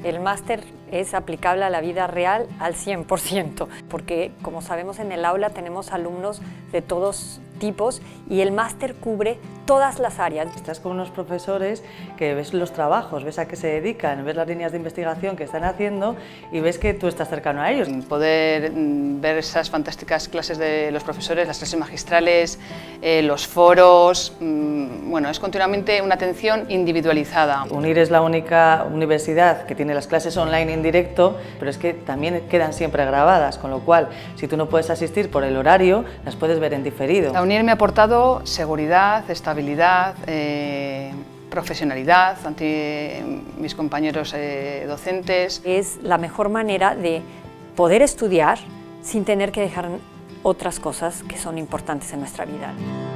El máster es aplicable a la vida real al 100%, porque como sabemos en el aula tenemos alumnos de todos tipos y el máster cubre todas las áreas. Estás con unos profesores que ves los trabajos, ves a qué se dedican, ves las líneas de investigación que están haciendo y ves que tú estás cercano a ellos. Poder ver esas fantásticas clases de los profesores, las clases magistrales, los foros, bueno, es continuamente una atención individualizada. UNIR es la única universidad que tiene las clases online en directo, pero es que también quedan siempre grabadas, con lo cual, si tú no puedes asistir por el horario, las puedes ver en diferido. La UNIR me ha aportado seguridad, estabilidad, profesionalidad ante mis compañeros docentes. Es la mejor manera de poder estudiar sin tener que dejar otras cosas que son importantes en nuestra vida.